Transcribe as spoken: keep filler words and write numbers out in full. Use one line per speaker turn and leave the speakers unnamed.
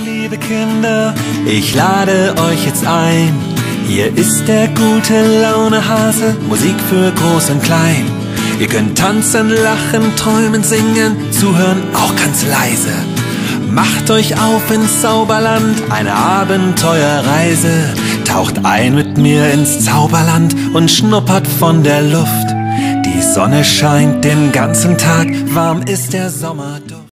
Liebe Kinder, ich lade euch jetzt ein. Hier ist der gute Laune Hase, Musik für Groß und Klein. Ihr könnt tanzen, lachen, träumen, singen, zuhören auch ganz leise. Macht euch auf ins Zauberland, eine Abenteuerreise. Taucht ein mit mir ins Zauberland und schnuppert von der Luft. Die Sonne scheint den ganzen Tag, warm ist der Sommerduft.